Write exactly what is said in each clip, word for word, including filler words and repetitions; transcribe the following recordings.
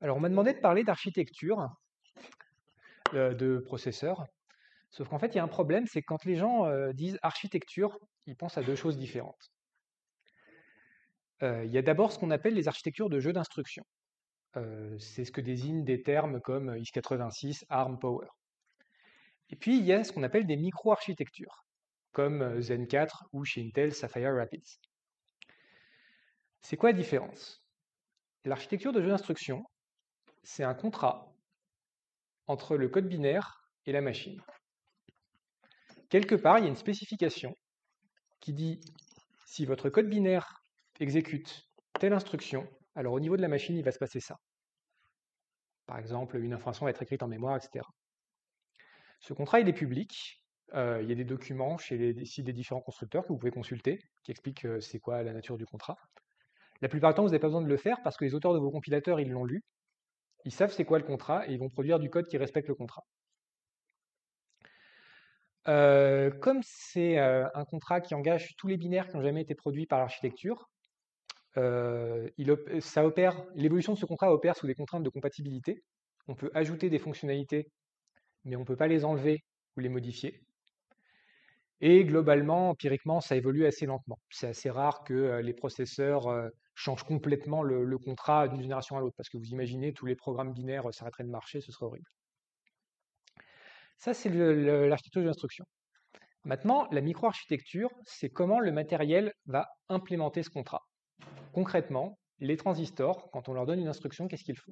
Alors, on m'a demandé de parler d'architecture, euh, de processeurs, sauf qu'en fait, il y a un problème, c'est que quand les gens euh, disent architecture, ils pensent à deux choses différentes. Euh, il y a d'abord ce qu'on appelle les architectures de jeux d'instruction. Euh, c'est ce que désignent des termes comme x quatre-vingt-six, ARM, Power. Et puis, il y a ce qu'on appelle des micro-architectures, comme euh, Zen quatre ou chez Intel Sapphire Rapids. C'est quoi la différence? L'architecture de jeu d'instruction, c'est un contrat entre le code binaire et la machine. Quelque part, il y a une spécification qui dit si votre code binaire exécute telle instruction, alors au niveau de la machine, il va se passer ça. Par exemple, une information va être écrite en mémoire, et cetera. Ce contrat, il est public. Euh, il y a des documents chez les sites des différents constructeurs que vous pouvez consulter, qui expliquent euh, c'est quoi la nature du contrat. La plupart du temps, vous n'avez pas besoin de le faire parce que les auteurs de vos compilateurs, ils l'ont lu. Ils savent c'est quoi le contrat et ils vont produire du code qui respecte le contrat. Euh, comme c'est euh, un contrat qui engage tous les binaires qui n'ont jamais été produits par l'architecture, euh, il op ça opère, l'évolution de ce contrat opère sous des contraintes de compatibilité. On peut ajouter des fonctionnalités, mais on ne peut pas les enlever ou les modifier. Et globalement, empiriquement, ça évolue assez lentement. C'est assez rare que euh, les processeurs euh, changent complètement le, le contrat d'une génération à l'autre, parce que vous imaginez, tous les programmes binaires euh, s'arrêteraient de marcher, ce serait horrible. Ça, c'est l'architecture de l'instruction. Maintenant, la microarchitecture, c'est comment le matériel va implémenter ce contrat. Concrètement, les transistors, quand on leur donne une instruction, qu'est-ce qu'ils font?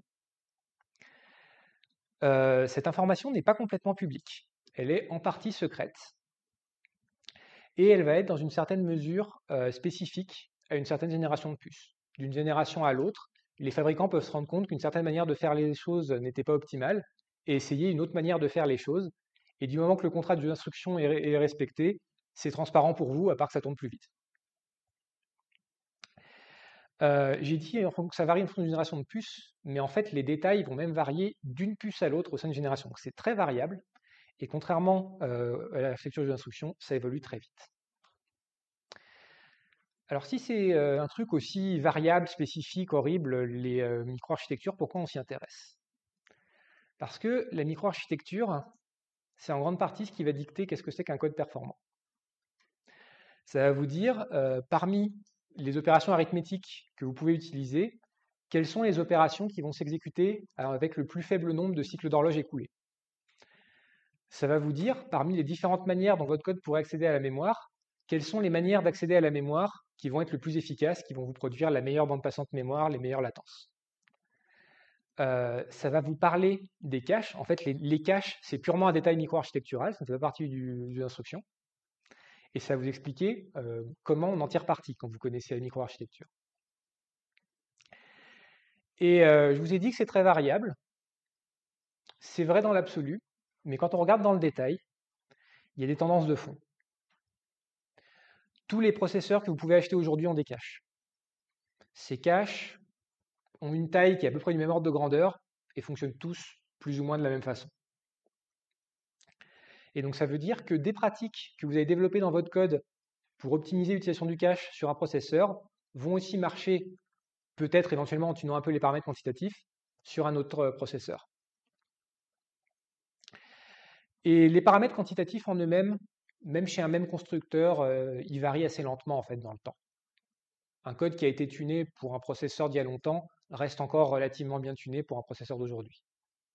Euh, cette information n'est pas complètement publique. Elle est en partie secrète. Et elle va être dans une certaine mesure euh, spécifique à une certaine génération de puces. D'une génération à l'autre, les fabricants peuvent se rendre compte qu'une certaine manière de faire les choses n'était pas optimale et essayer une autre manière de faire les choses. Et du moment que le contrat de jeu d'instruction est, est respecté, c'est transparent pour vous, à part que ça tourne plus vite. Euh, J'ai dit que ça varie en fonction d'une génération de puces, mais en fait, les détails vont même varier d'une puce à l'autre au sein d'une génération. Donc c'est très variable, et contrairement euh, à l'architecture de jeu d'instruction, ça évolue très vite. Alors si c'est euh, un truc aussi variable, spécifique, horrible, les euh, microarchitectures, pourquoi on s'y intéresse? Parce que la microarchitecture, c'est en grande partie ce qui va dicter qu'est-ce que c'est qu'un code performant. Ça va vous dire, euh, parmi les opérations arithmétiques que vous pouvez utiliser, quelles sont les opérations qui vont s'exécuter avec le plus faible nombre de cycles d'horloge écoulés. Ça va vous dire, parmi les différentes manières dont votre code pourrait accéder à la mémoire, quelles sont les manières d'accéder à la mémoire qui vont être le plus efficaces, qui vont vous produire la meilleure bande passante mémoire, les meilleures latences. Euh, ça va vous parler des caches. En fait, les, les caches, c'est purement un détail micro-architectural, ça ne fait pas partie du, du d'instruction. Et ça va vous expliquer euh, comment on en tire parti quand vous connaissez la micro-architecture. Et euh, je vous ai dit que c'est très variable. C'est vrai dans l'absolu, mais quand on regarde dans le détail, il y a des tendances de fond. Tous les processeurs que vous pouvez acheter aujourd'hui ont des caches. Ces caches ont une taille qui est à peu près du même ordre de grandeur et fonctionnent tous plus ou moins de la même façon. Et donc ça veut dire que des pratiques que vous avez développées dans votre code pour optimiser l'utilisation du cache sur un processeur vont aussi marcher, peut-être éventuellement en tunant un peu les paramètres quantitatifs, sur un autre processeur. Et les paramètres quantitatifs en eux-mêmes, même chez un même constructeur, euh, ils varient assez lentement en fait dans le temps. Un code qui a été tuné pour un processeur d'il y a longtemps reste encore relativement bien tuné pour un processeur d'aujourd'hui.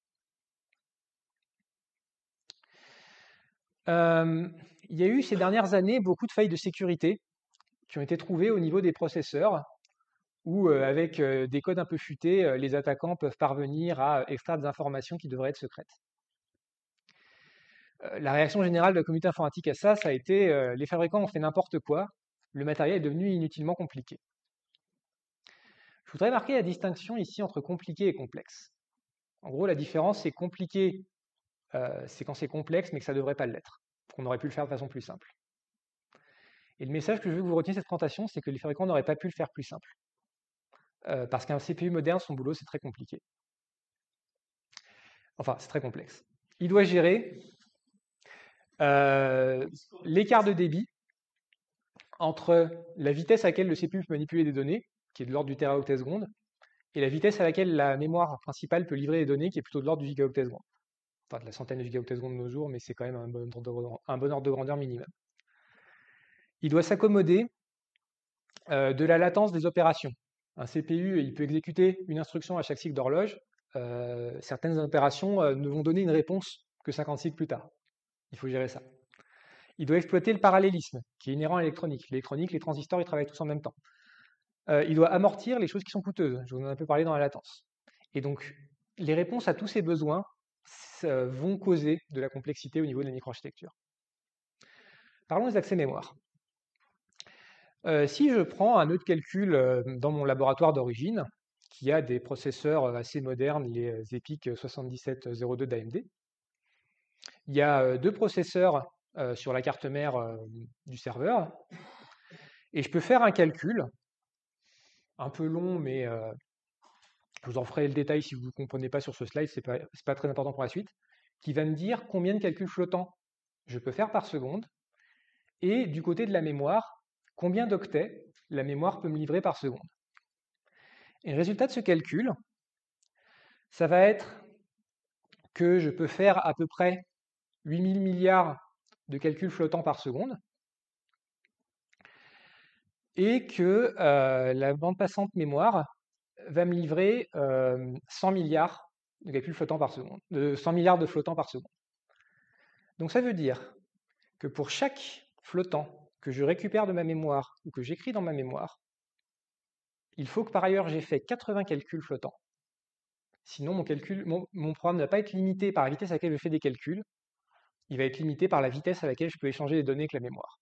Euh, il y a eu ces dernières années beaucoup de failles de sécurité qui ont été trouvées au niveau des processeurs, où euh, avec euh, des codes un peu futés, euh, les attaquants peuvent parvenir à extraire des informations qui devraient être secrètes. Euh, la réaction générale de la communauté informatique à ça, ça a été euh, les fabricants ont fait n'importe quoi, le matériel est devenu inutilement compliqué. Je voudrais marquer la distinction ici entre compliqué et complexe. En gros, la différence, c'est compliqué, euh, c'est quand c'est complexe, mais que ça ne devrait pas l'être, qu'on aurait pu le faire de façon plus simple. Et le message que je veux que vous reteniez de cette présentation, c'est que les fabricants n'auraient pas pu le faire plus simple. Euh, parce qu'un C P U moderne, son boulot, c'est très compliqué. Enfin, c'est très complexe. Il doit gérer euh, l'écart de débit entre la vitesse à laquelle le C P U peut manipuler des données, qui est de l'ordre du téraoctet seconde, et la vitesse à laquelle la mémoire principale peut livrer les données qui est plutôt de l'ordre du gigaoctet seconde. Enfin, de la centaine de gigaoctets secondes de nos jours, mais c'est quand même un bon ordre de grandeur, un bon ordre de grandeur minimum. Il doit s'accommoder euh, de la latence des opérations. Un C P U, il peut exécuter une instruction à chaque cycle d'horloge. Euh, certaines opérations euh, ne vont donner une réponse que cinquante cycles plus tard. Il faut gérer ça. Il doit exploiter le parallélisme, qui est inhérent à l'électronique. L'électronique, les transistors, ils travaillent tous en même temps. Euh, il doit amortir les choses qui sont coûteuses. Je vous en ai un peu parlé dans la latence. Et donc, les réponses à tous ces besoins vont causer de la complexité au niveau de la microarchitecture. Parlons des accès mémoire. Euh, si je prends un nœud de calcul euh, dans mon laboratoire d'origine, qui a des processeurs assez modernes, les EPIC soixante-dix-sept zéro deux d'A M D, il y a euh, deux processeurs euh, sur la carte mère euh, du serveur, et je peux faire un calcul, un peu long, mais euh, je vous en ferai le détail si vous ne comprenez pas sur ce slide, ce n'est pas, pas très important pour la suite, qui va me dire combien de calculs flottants je peux faire par seconde, et du côté de la mémoire, combien d'octets la mémoire peut me livrer par seconde. Et le résultat de ce calcul, ça va être que je peux faire à peu près huit mille milliards de calculs flottants par seconde, et que euh, la bande passante mémoire va me livrer euh, cent milliards de calculs flottants par seconde, de cent milliards de flottants par seconde. Donc ça veut dire que pour chaque flottant que je récupère de ma mémoire ou que j'écris dans ma mémoire, il faut que par ailleurs j'ai fait quatre-vingts calculs flottants. Sinon, mon, calcul, mon, mon programme ne va pas être limité par la vitesse à laquelle je fais des calculs, il va être limité par la vitesse à laquelle je peux échanger les données avec la mémoire.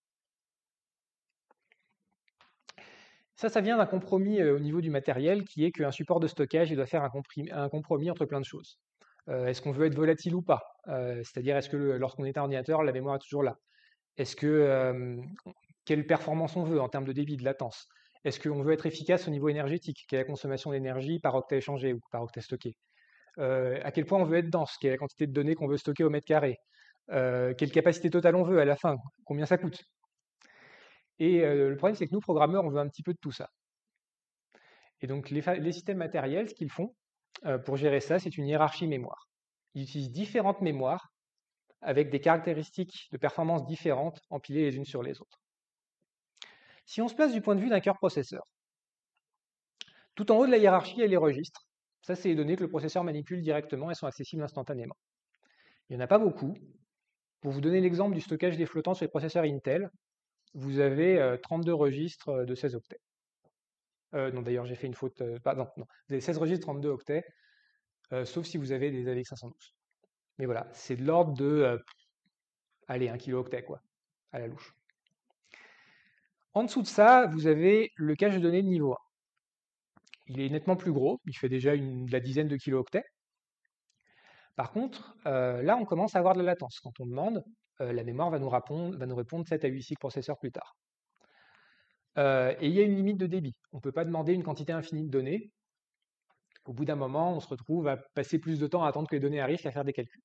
Ça, ça vient d'un compromis euh, au niveau du matériel qui est qu'un support de stockage il doit faire un, un compromis entre plein de choses. Euh, est-ce qu'on veut être volatile ou pas euh, C'est-à-dire, est-ce que lorsqu'on est un ordinateur, la mémoire est toujours là? Est-ce que euh, quelle performance on veut en termes de débit, de latence? Est-ce qu'on veut être efficace au niveau énergétique? Quelle est la consommation d'énergie par octet échangé ou par octet stocké? euh, À quel point on veut être dense? Quelle est la quantité de données qu'on veut stocker au mètre carré? euh, Quelle capacité totale on veut à la fin? Combien ça coûte? Et euh, le problème, c'est que nous, programmeurs, on veut un petit peu de tout ça. Et donc, les, les systèmes matériels, ce qu'ils font euh, pour gérer ça, c'est une hiérarchie mémoire. Ils utilisent différentes mémoires avec des caractéristiques de performance différentes empilées les unes sur les autres. Si on se place du point de vue d'un cœur processeur, tout en haut de la hiérarchie, il y a les registres. Ça, c'est les données que le processeur manipule directement et sont accessibles instantanément. Il n'y en a pas beaucoup. Pour vous donner l'exemple du stockage des flottants sur les processeurs Intel, vous avez euh, trente-deux registres de seize octets. Euh, non, d'ailleurs, j'ai fait une faute. Euh, pardon, non. Vous avez seize registres, trente-deux octets, euh, sauf si vous avez des A V X cinq cent douze. Mais voilà, c'est de l'ordre de, euh, allez, un kilooctet, quoi, à la louche. En dessous de ça, vous avez le cache de données de niveau un. Il est nettement plus gros, il fait déjà une, la dizaine de kilooctets. Par contre, euh, là, on commence à avoir de la latence. Quand on demande, euh, la mémoire va nous, répondre, va nous répondre sept à huit cycles processeurs plus tard. Euh, et il y a une limite de débit. On ne peut pas demander une quantité infinie de données. Au bout d'un moment, on se retrouve à passer plus de temps à attendre que les données arrivent qu'à faire des calculs.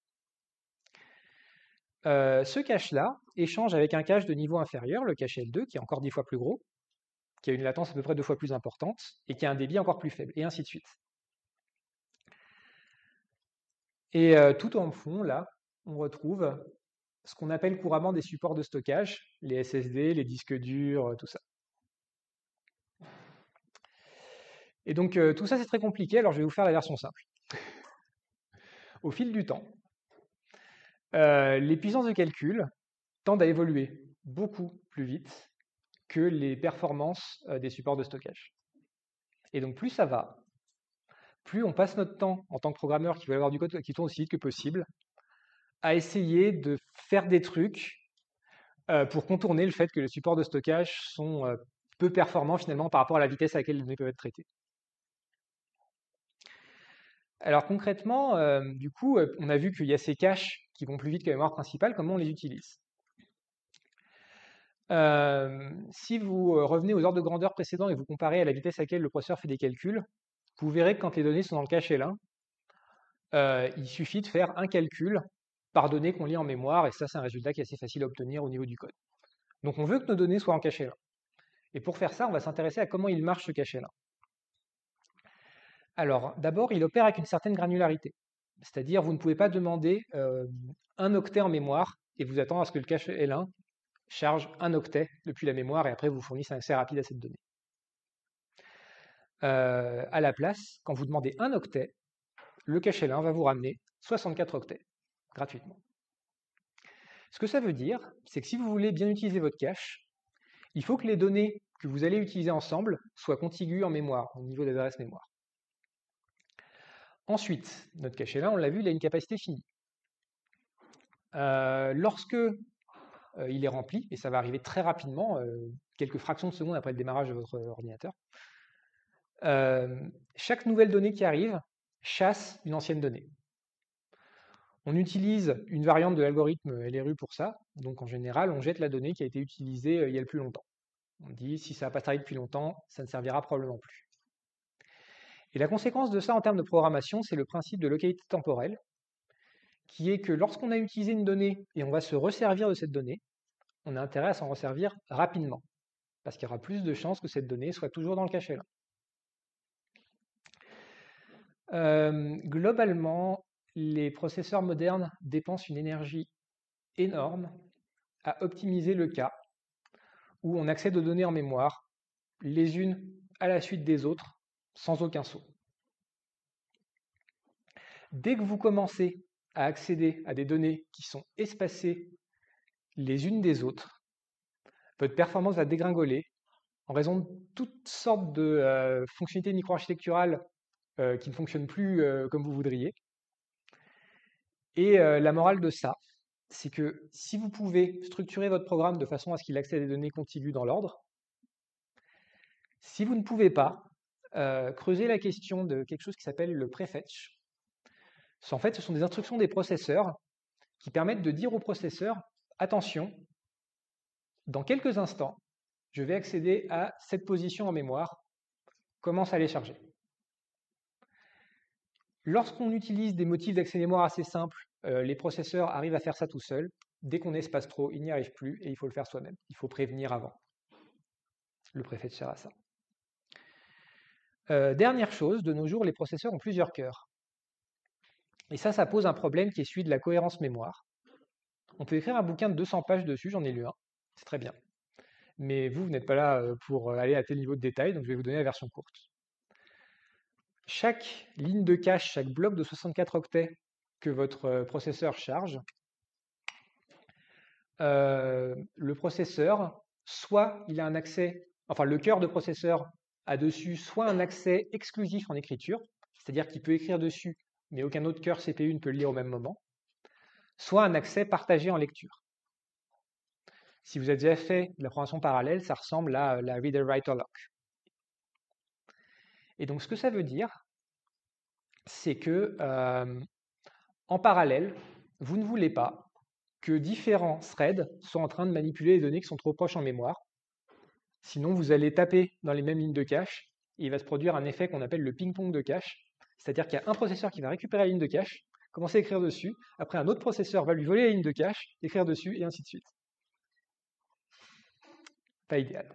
Euh, ce cache-là échange avec un cache de niveau inférieur, le cache L deux, qui est encore dix fois plus gros, qui a une latence à peu près deux fois plus importante, et qui a un débit encore plus faible, et ainsi de suite. Et euh, tout en fond, là, on retrouve ce qu'on appelle couramment des supports de stockage, les S S D, les disques durs, tout ça. Et donc euh, tout ça c'est très compliqué, alors je vais vous faire la version simple. Au fil du temps, euh, les puissances de calcul tendent à évoluer beaucoup plus vite que les performances euh, des supports de stockage. Et donc plus ça va, plus on passe notre temps en tant que programmeur qui veut avoir du code qui tourne aussi vite que possible, à essayer de faire des trucs euh, pour contourner le fait que les supports de stockage sont euh, peu performants finalement par rapport à la vitesse à laquelle les données peuvent être traitées. Alors concrètement, euh, du coup, euh, on a vu qu'il y a ces caches qui vont plus vite que la mémoire principale, comment on les utilise? Euh, si vous euh, revenez aux ordres de grandeur précédents et vous comparez à la vitesse à laquelle le processeur fait des calculs, vous verrez que quand les données sont dans le cache L un, euh, il suffit de faire un calcul par donnée qu'on lit en mémoire, et ça c'est un résultat qui est assez facile à obtenir au niveau du code. Donc on veut que nos données soient en cache L un. Et pour faire ça, on va s'intéresser à comment il marche ce cache L un. Alors, d'abord, il opère avec une certaine granularité. C'est-à-dire, vous ne pouvez pas demander euh, un octet en mémoire et vous attendre à ce que le cache L un charge un octet depuis la mémoire et après vous fournisse un accès rapide à cette donnée. Euh, à la place, quand vous demandez un octet, le cache L un va vous ramener soixante-quatre octets gratuitement. Ce que ça veut dire, c'est que si vous voulez bien utiliser votre cache, il faut que les données que vous allez utiliser ensemble soient contiguës en mémoire, au niveau des adresses mémoire. Ensuite, notre cache L un, on l'a vu, il a une capacité finie. Euh, lorsque euh, il est rempli, et ça va arriver très rapidement, euh, quelques fractions de secondes après le démarrage de votre ordinateur, euh, chaque nouvelle donnée qui arrive chasse une ancienne donnée. On utilise une variante de l'algorithme L R U pour ça, donc en général, on jette la donnée qui a été utilisée euh, il y a le plus longtemps. On dit, si ça n'a pas servi depuis longtemps, ça ne servira probablement plus. Et la conséquence de ça en termes de programmation, c'est le principe de localité temporelle, qui est que lorsqu'on a utilisé une donnée et on va se resservir de cette donnée, on a intérêt à s'en resservir rapidement, parce qu'il y aura plus de chances que cette donnée soit toujours dans le cache L un. Euh, globalement, les processeurs modernes dépensent une énergie énorme à optimiser le cas où on accède aux données en mémoire, les unes à la suite des autres, sans aucun saut. Dès que vous commencez à accéder à des données qui sont espacées les unes des autres, votre performance va dégringoler en raison de toutes sortes de euh, fonctionnalités micro-architecturales euh, qui ne fonctionnent plus euh, comme vous voudriez. Et euh, la morale de ça, c'est que si vous pouvez structurer votre programme de façon à ce qu'il accède à des données contiguës dans l'ordre, si vous ne pouvez pas, euh, creuser la question de quelque chose qui s'appelle le prefetch. En fait, ce sont des instructions des processeurs qui permettent de dire au processeur, attention, dans quelques instants, je vais accéder à cette position en mémoire, commence à les charger. Lorsqu'on utilise des motifs d'accès mémoire assez simples, euh, les processeurs arrivent à faire ça tout seuls. Dès qu'on espace trop, ils n'y arrivent plus et il faut le faire soi-même. Il faut prévenir avant. Le prefetch sert à ça. Euh, dernière chose, de nos jours, les processeurs ont plusieurs cœurs. Et ça, ça pose un problème qui est celui de la cohérence mémoire. On peut écrire un bouquin de deux cents pages dessus, j'en ai lu un, c'est très bien. Mais vous, vous n'êtes pas là pour aller à tel niveau de détail, donc je vais vous donner la version courte. Chaque ligne de cache, chaque bloc de soixante-quatre octets que votre processeur charge, euh, le processeur, soit il a un accès, enfin le cœur de processeur a dessus soit un accès exclusif en écriture, c'est-à-dire qu'il peut écrire dessus, mais aucun autre cœur C P U ne peut le lire au même moment, soit un accès partagé en lecture. Si vous avez déjà fait de la programmation parallèle, ça ressemble à la reader-writer-lock. Et donc ce que ça veut dire, c'est que euh, en parallèle, vous ne voulez pas que différents threads soient en train de manipuler les données qui sont trop proches en mémoire. Sinon, vous allez taper dans les mêmes lignes de cache et il va se produire un effet qu'on appelle le ping-pong de cache. C'est-à-dire qu'il y a un processeur qui va récupérer la ligne de cache, commencer à écrire dessus, après un autre processeur va lui voler la ligne de cache, écrire dessus, et ainsi de suite. Pas idéal.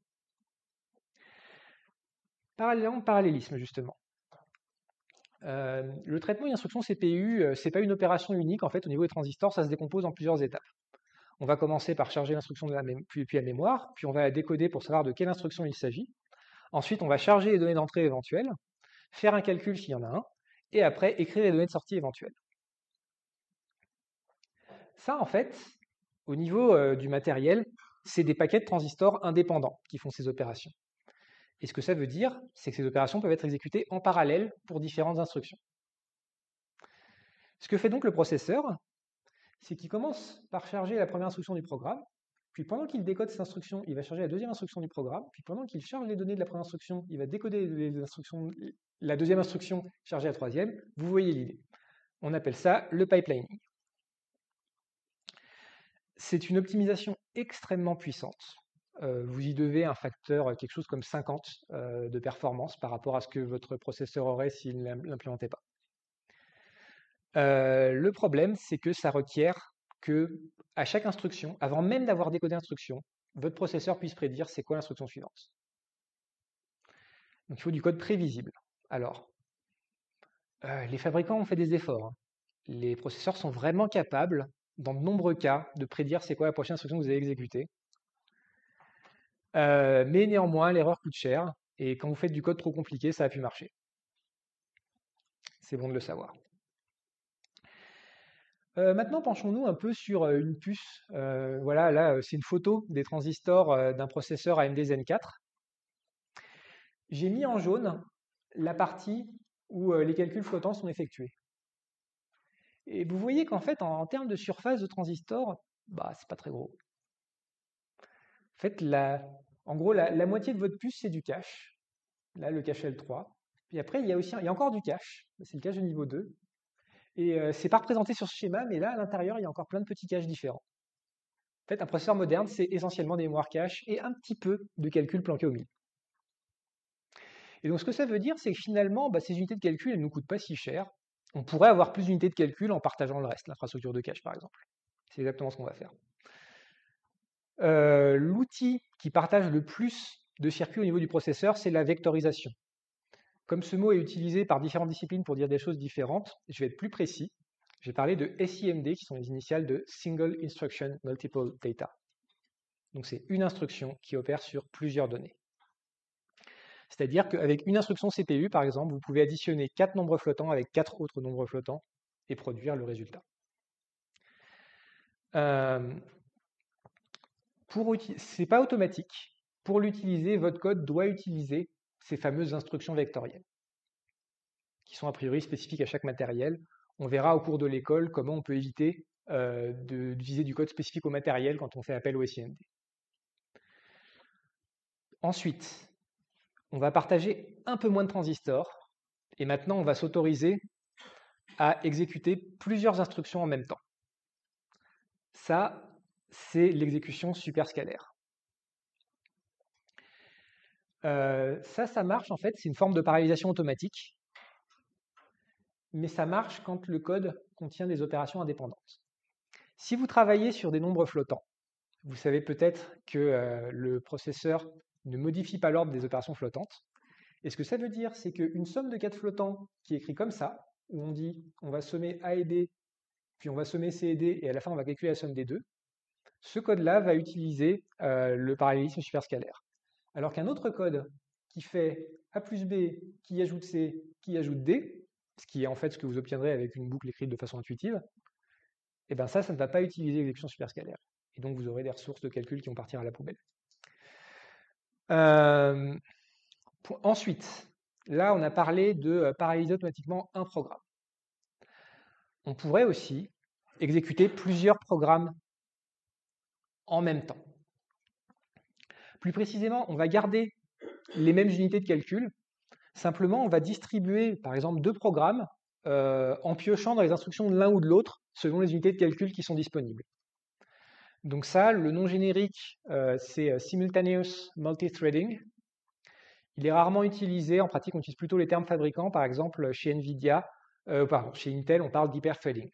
Parallèlement, parallélisme, justement. Euh, le traitement d'instruction C P U, euh, c'est pas une opération unique, en fait, au niveau des transistors, ça se décompose en plusieurs étapes. On va commencer par charger l'instruction puis, puis la mémoire, puis on va la décoder pour savoir de quelle instruction il s'agit. Ensuite, on va charger les données d'entrée éventuelles, faire un calcul s'il y en a un, et après écrire les données de sortie éventuelles. Ça, en fait, au niveau euh, du matériel, c'est des paquets de transistors indépendants qui font ces opérations. Et ce que ça veut dire, c'est que ces opérations peuvent être exécutées en parallèle pour différentes instructions. Ce que fait donc le processeur, c'est qu'il commence par charger la première instruction du programme, puis pendant qu'il décode cette instruction, il va charger la deuxième instruction du programme, puis pendant qu'il charge les données de la première instruction, il va décoder les instructions, la deuxième instruction, charger la troisième. Vous voyez l'idée. On appelle ça le pipelining. C'est une optimisation extrêmement puissante. Euh, vous y devez un facteur, quelque chose comme cinquante euh, de performance par rapport à ce que votre processeur aurait s'il ne l'implémentait pas. Euh, le problème, c'est que ça requiert que, à chaque instruction, avant même d'avoir décodé l'instruction, votre processeur puisse prédire c'est quoi l'instruction suivante. Donc il faut du code prévisible. Alors, Euh, les fabricants ont fait des efforts, hein. Les processeurs sont vraiment capables, dans de nombreux cas, de prédire c'est quoi la prochaine instruction que vous allez exécuter. Euh, mais néanmoins, l'erreur coûte cher, et quand vous faites du code trop compliqué, ça a pu marcher. C'est bon de le savoir. Euh, maintenant, penchons-nous un peu sur euh, une puce. Euh, voilà, là, euh, c'est une photo des transistors euh, d'un processeur A M D Zen quatre. J'ai mis en jaune la partie où euh, les calculs flottants sont effectués. Et vous voyez qu'en fait, en, en termes de surface de transistor, bah, c'est pas très gros. En fait, la, en gros, la, la moitié de votre puce, c'est du cache. Là, le cache L trois. Puis après, il y a aussi, il y a encore du cache. C'est le cache de niveau deux. Et euh, c'est pas représenté sur ce schéma, mais là, à l'intérieur, il y a encore plein de petits caches différents. En fait, un processeur moderne, c'est essentiellement des mémoires cache et un petit peu de calcul planqué au milieu. Et donc, ce que ça veut dire, c'est que finalement, bah, ces unités de calcul, elles ne nous coûtent pas si cher. On pourrait avoir plus d'unités de calcul en partageant le reste, l'infrastructure de cache, par exemple. C'est exactement ce qu'on va faire. Euh, L'outil qui partage le plus de circuits au niveau du processeur, c'est la vectorisation. Comme ce mot est utilisé par différentes disciplines pour dire des choses différentes, je vais être plus précis. Je vais parler de S I M D, qui sont les initiales de Single Instruction Multiple Data. Donc c'est une instruction qui opère sur plusieurs données. C'est-à-dire qu'avec une instruction C P U, par exemple, vous pouvez additionner quatre nombres flottants avec quatre autres nombres flottants et produire le résultat. Euh, Ce n'est pas automatique. Pour l'utiliser, votre code doit utiliser ces fameuses instructions vectorielles, qui sont a priori spécifiques à chaque matériel. On verra au cours de l'école comment on peut éviter euh, d'utiliser du code spécifique au matériel quand on fait appel au S I M D. Ensuite, on va partager un peu moins de transistors, et maintenant on va s'autoriser à exécuter plusieurs instructions en même temps. Ça, c'est l'exécution superscalaire. Euh, ça, ça marche en fait, c'est une forme de parallélisation automatique, mais ça marche quand le code contient des opérations indépendantes. Si vous travaillez sur des nombres flottants, vous savez peut-être que euh, le processeur ne modifie pas l'ordre des opérations flottantes. Et ce que ça veut dire, c'est qu'une somme de quatre flottants qui est écrit comme ça, où on dit on va sommer A et B, puis on va sommer C et D, et à la fin on va calculer la somme des deux, ce code-là va utiliser euh, le parallélisme superscalaire. Alors qu'un autre code qui fait A plus B, qui ajoute C, qui ajoute D, ce qui est en fait ce que vous obtiendrez avec une boucle écrite de façon intuitive, et bien ça, ça ne va pas utiliser l'exécution superscalaire. Et donc vous aurez des ressources de calcul qui vont partir à la poubelle. Euh, pour, ensuite, là on a parlé de paralléliser automatiquement un programme. On pourrait aussi exécuter plusieurs programmes en même temps. Plus précisément, on va garder les mêmes unités de calcul, simplement on va distribuer par exemple deux programmes euh, en piochant dans les instructions de l'un ou de l'autre selon les unités de calcul qui sont disponibles. Donc ça, le nom générique, euh, c'est Simultaneous Multithreading. Il est rarement utilisé, en pratique on utilise plutôt les termes fabricants, par exemple chez Nvidia, euh, pardon, chez Intel on parle d'hyperthreading.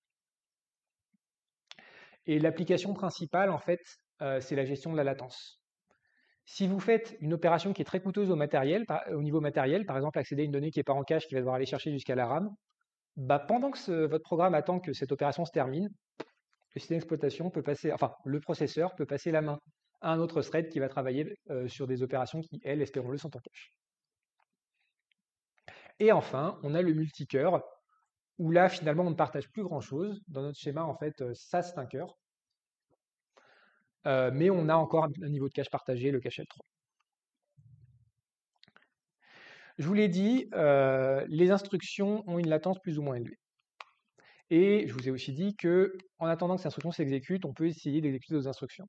Et l'application principale en fait, euh, c'est la gestion de la latence. Si vous faites une opération qui est très coûteuse au, matériel, par, au niveau matériel, par exemple accéder à une donnée qui n'est pas en cache, qui va devoir aller chercher jusqu'à la RAM, bah pendant que ce, votre programme attend que cette opération se termine, le système d'exploitation peut passer, enfin le processeur peut passer la main à un autre thread qui va travailler euh, sur des opérations qui, elles, espérons-le, sont en cache. Et enfin, on a le multicœur, où là, finalement, on ne partage plus grand-chose. Dans notre schéma, en fait, ça, c'est un cœur. Euh, mais on a encore un niveau de cache partagé, le cache L trois. Je vous l'ai dit, euh, les instructions ont une latence plus ou moins élevée. Et je vous ai aussi dit que, en attendant que ces instructions s'exécutent, on peut essayer d'exécuter d'autres instructions.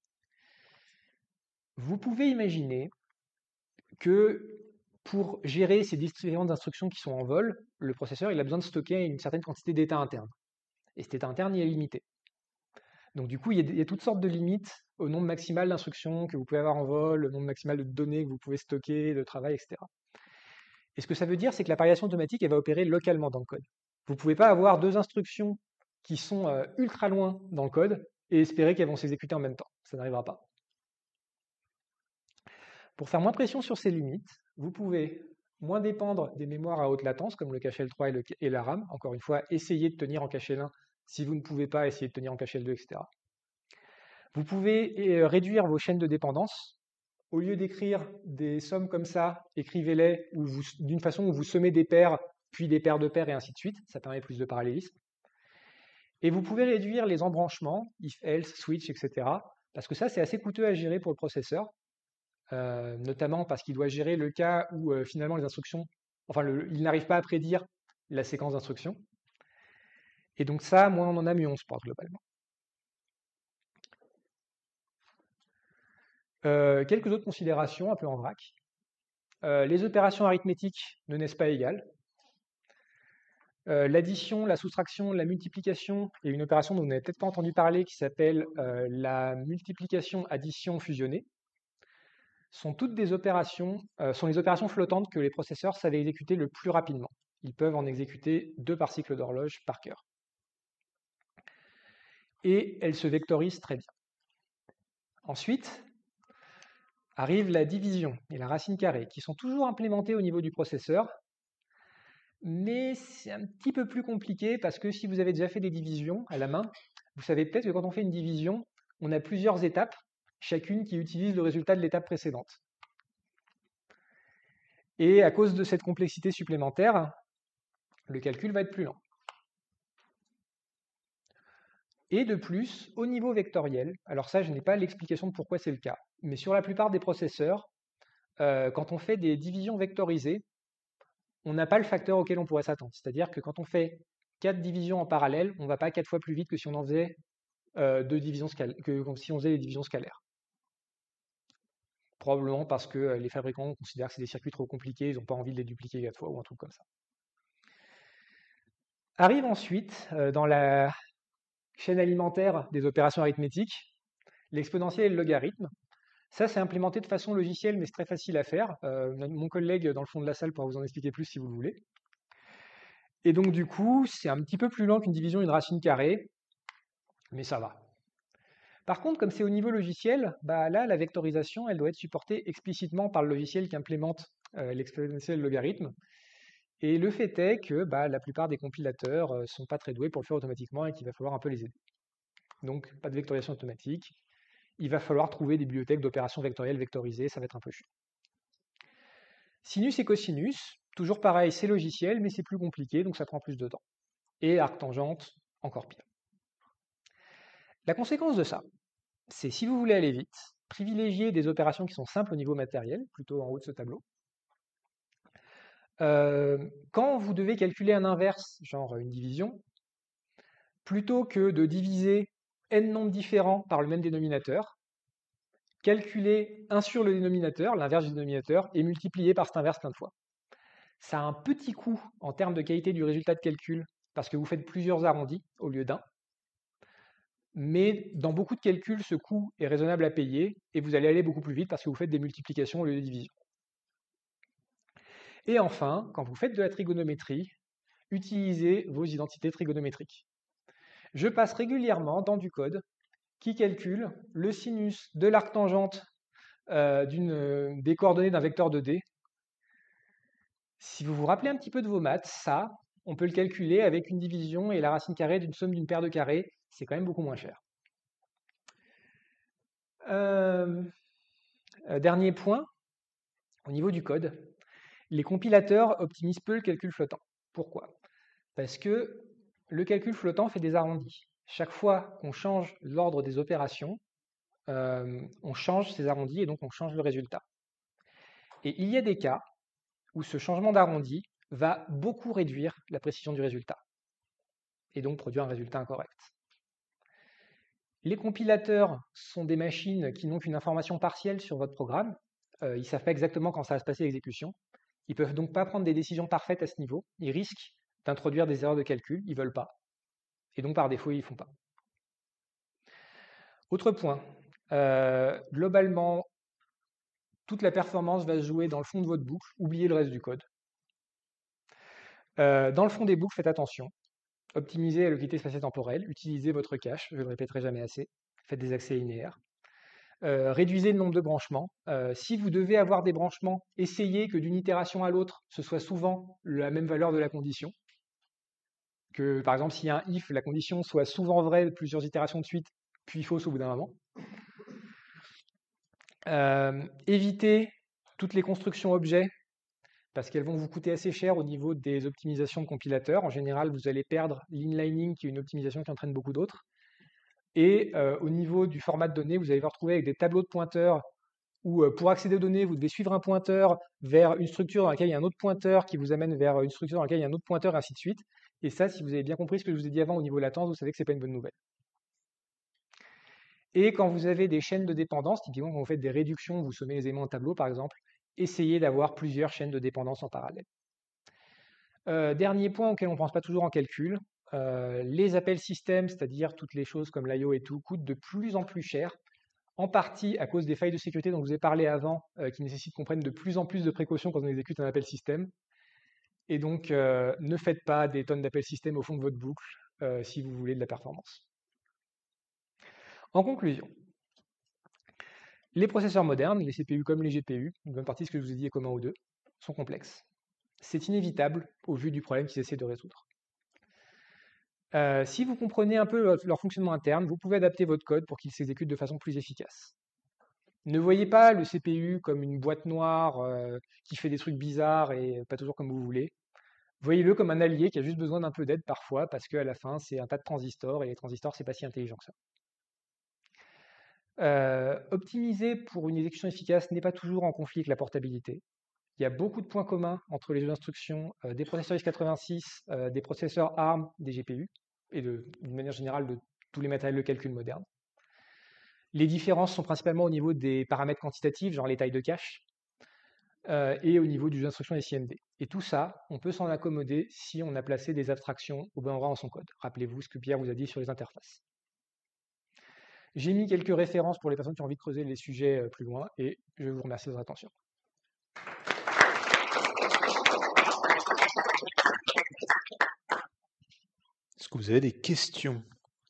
Vous pouvez imaginer que pour gérer ces différentes instructions qui sont en vol, le processeur il a besoin de stocker une certaine quantité d'état interne. Et cet état interne, il est limité. Donc du coup, il y, a, il y a toutes sortes de limites au nombre maximal d'instructions que vous pouvez avoir en vol, le nombre maximal de données que vous pouvez stocker, de travail, et cetera. Et ce que ça veut dire, c'est que la parallélation automatique, elle va opérer localement dans le code. Vous ne pouvez pas avoir deux instructions qui sont euh, ultra loin dans le code et espérer qu'elles vont s'exécuter en même temps. Ça n'arrivera pas. Pour faire moins pression sur ces limites, vous pouvez moins dépendre des mémoires à haute latence, comme le cache L trois et, le, et la RAM. Encore une fois, essayez de tenir en cache L un. Si vous ne pouvez pas, essayez de tenir en cache L deux, et cetera. Vous pouvez euh, réduire vos chaînes de dépendance. Au lieu d'écrire des sommes comme ça, écrivez-les d'une façon où vous semez des paires, puis des paires de paires, et ainsi de suite. Ça permet plus de parallélisme. Et vous pouvez réduire les embranchements, if, else, switch, et cetera. Parce que ça, c'est assez coûteux à gérer pour le processeur. Euh, notamment parce qu'il doit gérer le cas où euh, finalement les instructions, enfin le, il n'arrive pas à prédire la séquence d'instructions. Et donc ça, moins on en a, mieux on se porte globalement. Euh, quelques autres considérations un peu en vrac. Euh, les opérations arithmétiques ne naissent pas égales. Euh, L'addition, la soustraction, la multiplication est une opération dont vous n'avez peut-être pas entendu parler qui s'appelle euh, la multiplication-addition fusionnée. Sont toutes des opérations, euh, sont les opérations flottantes que les processeurs savent exécuter le plus rapidement. Ils peuvent en exécuter deux par cycle d'horloge par cœur. Et elles se vectorisent très bien. Ensuite, arrive la division et la racine carrée, qui sont toujours implémentées au niveau du processeur, mais c'est un petit peu plus compliqué parce que si vous avez déjà fait des divisions à la main, vous savez peut-être que quand on fait une division, on a plusieurs étapes, chacune qui utilise le résultat de l'étape précédente. Et à cause de cette complexité supplémentaire, le calcul va être plus lent. Et de plus, au niveau vectoriel, alors ça, je n'ai pas l'explication de pourquoi c'est le cas, mais sur la plupart des processeurs, euh, quand on fait des divisions vectorisées, on n'a pas le facteur auquel on pourrait s'attendre. C'est-à-dire que quand on fait quatre divisions en parallèle, on ne va pas quatre fois plus vite que si on en faisait euh, deux divisions scalaires, que si on faisait des divisions scalaires. Probablement parce que les fabricants considèrent que c'est des circuits trop compliqués, ils n'ont pas envie de les dupliquer quatre fois ou un truc comme ça. Arrive ensuite, euh, dans la chaîne alimentaire des opérations arithmétiques, l'exponentiel et le logarithme. Ça, c'est implémenté de façon logicielle, mais c'est très facile à faire. Euh, mon collègue dans le fond de la salle pourra vous en expliquer plus si vous le voulez. Et donc, du coup, c'est un petit peu plus lent qu'une division et une racine carrée, mais ça va. Par contre, comme c'est au niveau logiciel, bah là, la vectorisation, elle doit être supportée explicitement par le logiciel qui implémente euh, l'exponentiel logarithme. Et le fait est que bah, la plupart des compilateurs ne euh, sont pas très doués pour le faire automatiquement et qu'il va falloir un peu les aider. Donc, pas de vectorisation automatique. Il va falloir trouver des bibliothèques d'opérations vectorielles vectorisées, ça va être un peu chiant. Sinus et cosinus, toujours pareil, c'est logiciel, mais c'est plus compliqué, donc ça prend plus de temps. Et arc-tangente, encore pire. La conséquence de ça, c'est si vous voulez aller vite, privilégier des opérations qui sont simples au niveau matériel, plutôt en haut de ce tableau. Euh, quand vous devez calculer un inverse, genre une division, plutôt que de diviser n nombres différents par le même dénominateur, calculer un sur le dénominateur, l'inverse du dénominateur, et multiplier par cet inverse plein de fois. Ça a un petit coût en termes de qualité du résultat de calcul, parce que vous faites plusieurs arrondis au lieu d'un. Mais dans beaucoup de calculs, ce coût est raisonnable à payer, et vous allez aller beaucoup plus vite parce que vous faites des multiplications au lieu de divisions. Et enfin, quand vous faites de la trigonométrie, utilisez vos identités trigonométriques. Je passe régulièrement dans du code qui calcule le sinus de l'arc-tangente euh, euh, des coordonnées d'un vecteur deux D. Si vous vous rappelez un petit peu de vos maths, ça, on peut le calculer avec une division et la racine carrée d'une somme d'une paire de carrés. C'est quand même beaucoup moins cher. Euh, euh, dernier point, au niveau du code, les compilateurs optimisent peu le calcul flottant. Pourquoi? Parce que le calcul flottant fait des arrondis. Chaque fois qu'on change l'ordre des opérations, euh, on change ces arrondis et donc on change le résultat. Et il y a des cas où ce changement d'arrondi va beaucoup réduire la précision du résultat et donc produire un résultat incorrect. Les compilateurs sont des machines qui n'ont qu'une information partielle sur votre programme. Euh, ils ne savent pas exactement quand ça va se passer l'exécution. Ils ne peuvent donc pas prendre des décisions parfaites à ce niveau. Ils risquent d'introduire des erreurs de calcul. Ils ne veulent pas. Et donc, par défaut, ils ne font pas. Autre point. Euh, globalement, toute la performance va se jouer dans le fond de votre boucle. Oubliez le reste du code. Euh, dans le fond des boucles, faites attention. Optimisez la localité spatio-temporelle. Utilisez votre cache. Je ne le répéterai jamais assez. Faites des accès linéaires. Euh, réduisez le nombre de branchements. Euh, si vous devez avoir des branchements, essayez que d'une itération à l'autre, ce soit souvent la même valeur de la condition. Que par exemple, s'il y a un if, la condition soit souvent vraie plusieurs itérations de suite, puis fausse au bout d'un moment. Euh, évitez toutes les constructions objets, parce qu'elles vont vous coûter assez cher au niveau des optimisations de compilateurs. En général, vous allez perdre l'inlining, qui est une optimisation qui entraîne beaucoup d'autres. Et euh, au niveau du format de données, vous allez vous retrouver avec des tableaux de pointeurs où, euh, pour accéder aux données, vous devez suivre un pointeur vers une structure dans laquelle il y a un autre pointeur qui vous amène vers une structure dans laquelle il y a un autre pointeur, et ainsi de suite. Et ça, si vous avez bien compris ce que je vous ai dit avant au niveau latence, vous savez que ce n'est pas une bonne nouvelle. Et quand vous avez des chaînes de dépendance, typiquement quand vous faites des réductions, vous sommez les éléments en tableau par exemple, essayez d'avoir plusieurs chaînes de dépendance en parallèle. Euh, dernier point auquel on ne pense pas toujours en calcul, euh, les appels système, c'est-à-dire toutes les choses comme l'I O et tout, coûtent de plus en plus cher, en partie à cause des failles de sécurité dont je vous ai parlé avant, euh, qui nécessitent qu'on prenne de plus en plus de précautions quand on exécute un appel système. Et donc, euh, ne faites pas des tonnes d'appels système au fond de votre boucle euh, si vous voulez de la performance. En conclusion, les processeurs modernes, les C P U comme les G P U, une bonne partie de ce que je vous ai dit est commun aux deux, sont complexes. C'est inévitable au vu du problème qu'ils essaient de résoudre. Euh, si vous comprenez un peu leur, leur fonctionnement interne, vous pouvez adapter votre code pour qu'il s'exécute de façon plus efficace. Ne voyez pas le C P U comme une boîte noire euh, qui fait des trucs bizarres et pas toujours comme vous voulez. Voyez-le comme un allié qui a juste besoin d'un peu d'aide parfois parce qu'à la fin, c'est un tas de transistors et les transistors, c'est pas si intelligent que ça. Euh, optimiser pour une exécution efficace n'est pas toujours en conflit avec la portabilité. Il y a beaucoup de points communs entre les jeux d'instruction euh, des processeurs x quatre-vingt-six, euh, des processeurs ARM, des G P U, et d'une manière générale de tous les matériels de calcul modernes. Les différences sont principalement au niveau des paramètres quantitatifs, genre les tailles de cache, euh, et au niveau du jeu d'instruction des C M D. Et tout ça, on peut s'en accommoder si on a placé des abstractions au bon endroit dans son code. Rappelez-vous ce que Pierre vous a dit sur les interfaces. J'ai mis quelques références pour les personnes qui ont envie de creuser les sujets plus loin, et je vous remercie de votre attention. Est-ce que vous avez des questions?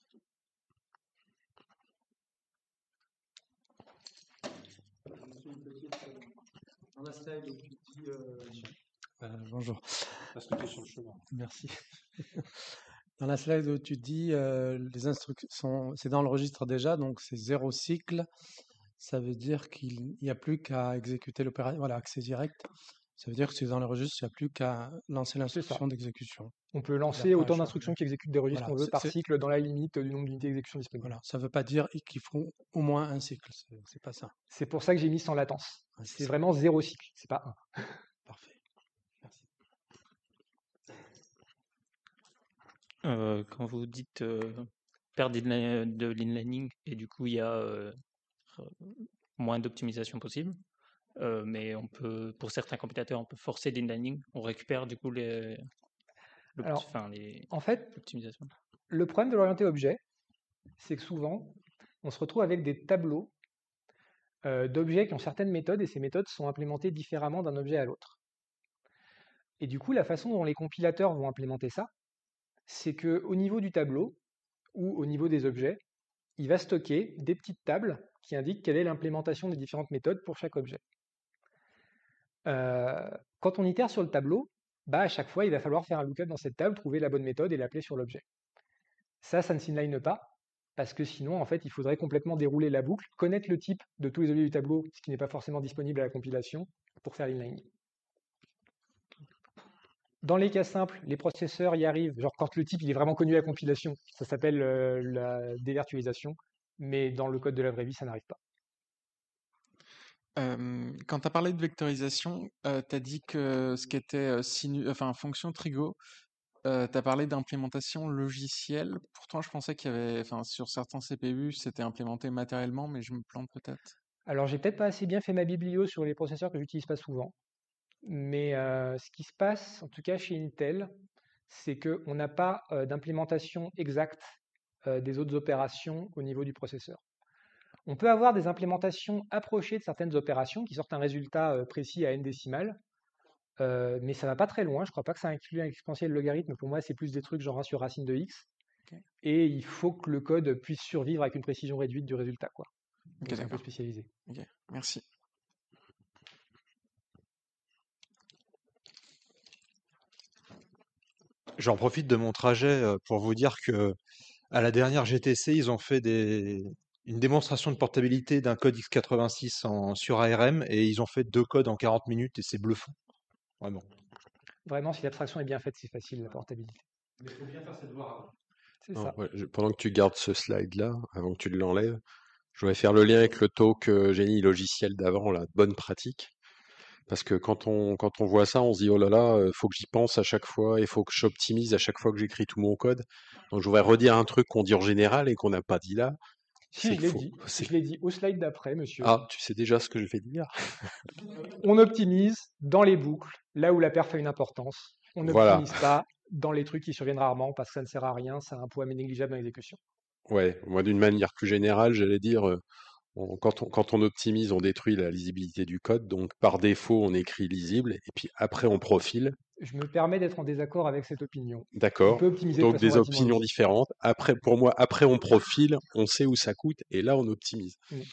Dans la slide où tu dis, euh, euh, bonjour. Parce que tu es sur le chemin. Merci. Dans la slide où tu dis euh, les instructions, c'est dans le registre déjà, donc c'est zéro cycle. Ça veut dire qu'il n'y a plus qu'à exécuter l'opération, voilà, accès direct. Ça veut dire que c'est dans le registre, il n'y a plus qu'à lancer l'instruction d'exécution. On peut lancer autant d'instructions qui exécutent des registres voilà, qu'on veut par cycle dans la limite du nombre d'unités d'exécution disponibles. Voilà, ça ne veut pas dire qu'il faut au moins un cycle, c'est pas ça. C'est pour ça que j'ai mis sans latence. Ouais, c'est vraiment zéro cycle, c'est pas un. Parfait. Merci. Euh, quand vous dites euh, perdre de l'inlining et du coup il y a euh, moins d'optimisation possible, euh, mais on peut, pour certains compilateurs, on peut forcer l'inlining, on récupère du coup les, Alors, enfin, les en fait, optimisations. Le problème de l'orienté objet, c'est que souvent, on se retrouve avec des tableaux euh, d'objets qui ont certaines méthodes et ces méthodes sont implémentées différemment d'un objet à l'autre. Et du coup, la façon dont les compilateurs vont implémenter ça, c'est qu'au niveau du tableau ou au niveau des objets, il va stocker des petites tables qui indiquent quelle est l'implémentation des différentes méthodes pour chaque objet. Euh, quand on itère sur le tableau, bah à chaque fois, il va falloir faire un lookup dans cette table, trouver la bonne méthode et l'appeler sur l'objet. Ça, ça ne s'inline pas, parce que sinon, en fait, il faudrait complètement dérouler la boucle, connaître le type de tous les objets du tableau, ce qui n'est pas forcément disponible à la compilation, pour faire l'inlining. Dans les cas simples, les processeurs y arrivent, genre quand le type il est vraiment connu à la compilation, ça s'appelle euh, la dévirtualisation, mais dans le code de la vraie vie, ça n'arrive pas. Euh, quand tu as parlé de vectorisation, euh, tu as dit que ce qui était euh, sinu... enfin, fonction trigo, euh, tu as parlé d'implémentation logicielle. Pourtant, je pensais qu'il y avait, enfin, sur certains C P U, c'était implémenté matériellement, mais je me plante peut-être. Alors, j'ai peut-être pas assez bien fait ma biblio sur les processeurs que j'utilise pas souvent, mais euh, ce qui se passe, en tout cas chez Intel, c'est qu'on n'a pas euh, d'implémentation exacte euh, des autres opérations au niveau du processeur. On peut avoir des implémentations approchées de certaines opérations qui sortent un résultat euh, précis à n décimales, euh, mais ça va pas très loin. Je crois pas que ça inclut un exponentiel logarithme. Pour moi, c'est plus des trucs genre un sur racine de x. Okay. Et il faut que le code puisse survivre avec une précision réduite du résultat, quoi. Ok, Donc c'est un peu d'accord. spécialisé. Ok, merci. J'en profite de mon trajet euh, pour vous dire que à la dernière G T C, ils ont fait des... une démonstration de portabilité d'un code x quatre-vingt-six en... sur A R M et ils ont fait deux codes en quarante minutes et c'est bluffant. Vraiment. Vraiment, si l'abstraction est bien faite, c'est facile, la portabilité. Mais il faut bien faire ses devoirs. C'est Non, ça. ouais, je- pendant que tu gardes ce slide-là, avant que tu l'enlèves, je voudrais faire le lien avec le talk euh, génie logiciel d'avant, la bonne pratique. Parce que quand on, quand on voit ça, on se dit, oh là là, il faut que j'y pense à chaque fois, il faut que j'optimise à chaque fois que j'écris tout mon code. Donc je voudrais redire un truc qu'on dit en général et qu'on n'a pas dit là. Si, C'est je qu'il l'ai faut. dit. c'est- Je l'ai dit au slide d'après, monsieur. Ah, tu sais déjà ce que je vais dire. On optimise dans les boucles, là où la perf a une importance. On Voilà. n'optimise pas dans les trucs qui surviennent rarement parce que ça ne sert à rien, ça a un poids négligeable dans l'exécution. Ouais, moi d'une manière plus générale, j'allais dire, euh, on- quand on, quand on optimise, on détruit la lisibilité du code. Donc par défaut, on écrit lisible et puis après on profile. Je me permets d'être en désaccord avec cette opinion. On D'accord. peut optimiser de Donc façon des relativement opinions logique. différentes. Après, pour moi, après on profile, on sait où ça coûte et là on optimise. Mm.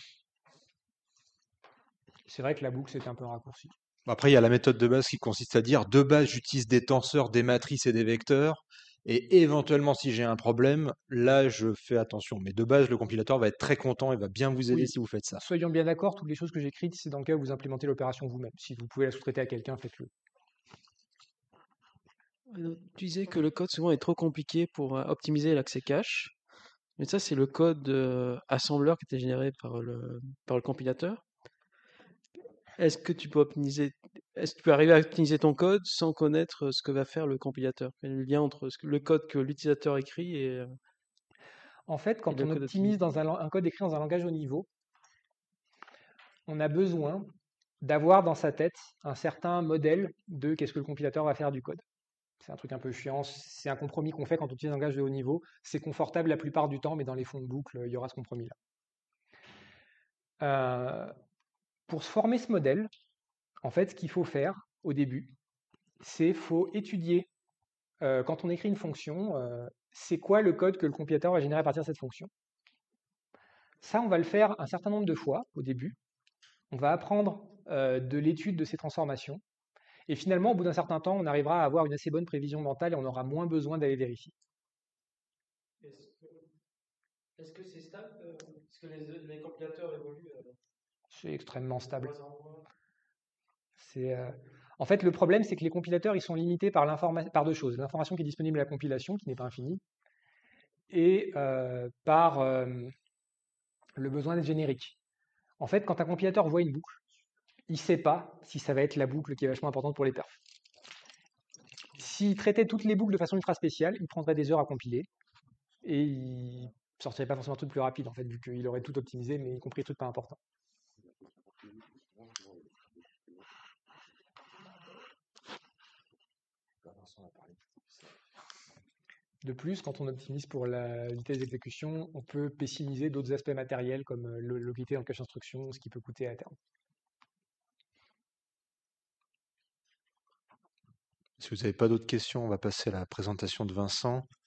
C'est vrai que la boucle, c'était un peu un raccourci. Après, il y a la méthode de base qui consiste à dire de base, j'utilise des tenseurs, des matrices et des vecteurs. Et éventuellement, si j'ai un problème, là, je fais attention. Mais de base, le compilateur va être très content et va bien vous aider Oui, si vous faites ça. soyons bien d'accord, toutes les choses que j'écris, c'est dans le cas où vous implémentez l'opération vous-même. Si vous pouvez la sous-traiter à quelqu'un, faites-le. Alors, tu disais que le code souvent est trop compliqué pour euh, optimiser l'accès cache. Mais ça, c'est le code euh, assembleur qui était généré par le, par le compilateur. Est-ce que tu peux optimiser, est-ce que tu peux arriver à optimiser ton code sans connaître ce que va faire le compilateur? Quel est le lien entre ce que- le code que l'utilisateur écrit et, euh, En fait, et quand le on code optimise optimisé? dans un, lan- un code écrit dans un langage haut niveau, on a besoin d'avoir dans sa tête un certain modèle de qu'est-ce que le compilateur va faire du code. C'est un truc un peu chiant, c'est un compromis qu'on fait quand on utilise un langage de haut niveau. C'est confortable la plupart du temps, mais dans les fonds de boucle, il y aura ce compromis-là. Euh, pour se former ce modèle, en fait, ce qu'il faut faire au début, c'est faut étudier, euh, quand on écrit une fonction, euh, c'est quoi le code que le compilateur va générer à partir de cette fonction. Ça, on va le faire un certain nombre de fois au début. On va apprendre euh, de l'étude de ces transformations. Et finalement, au bout d'un certain temps, on arrivera à avoir une assez bonne prévision mentale et on aura moins besoin d'aller vérifier. Est-ce que c'est stable? Est-ce que les, les compilateurs évoluent C'est extrêmement stable. mois en mois? C'est, euh, En fait, le problème, c'est que les compilateurs, ils sont limités par, l'informa- par deux choses. L'information qui est disponible à la compilation, qui n'est pas infinie, et euh, par euh, le besoin d'être générique. En fait, quand un compilateur voit une boucle, il ne sait pas si ça va être la boucle qui est vachement importante pour les perfs. S'il traitait toutes les boucles de façon ultra spéciale, il prendrait des heures à compiler, et il sortirait pas forcément un truc plus rapide, en fait, vu qu'il aurait tout optimisé, mais y compris les trucs pas importants. De plus, quand on optimise pour la vitesse d'exécution, on peut pessimiser d'autres aspects matériels comme euh, le localité dans le cache instruction, ce qui peut coûter à terme. Si vous n'avez pas d'autres questions, on va passer à la présentation de Vincent.